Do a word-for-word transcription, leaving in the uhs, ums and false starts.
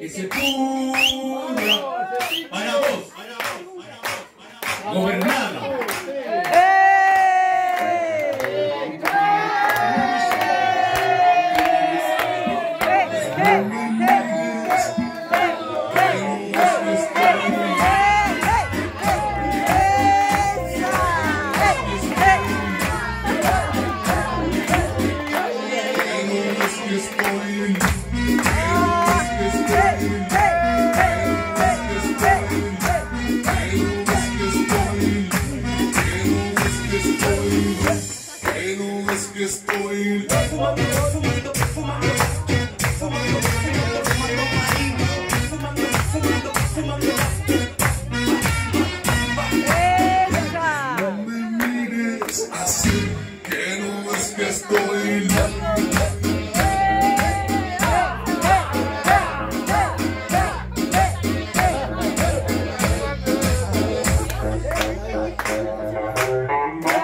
ese puño para vos, gobernada. Estoy fumando, fumando, fumando, fumando, fumando marino, fumando, fumando, fumando. No me mires así, que no ves que estoy loco.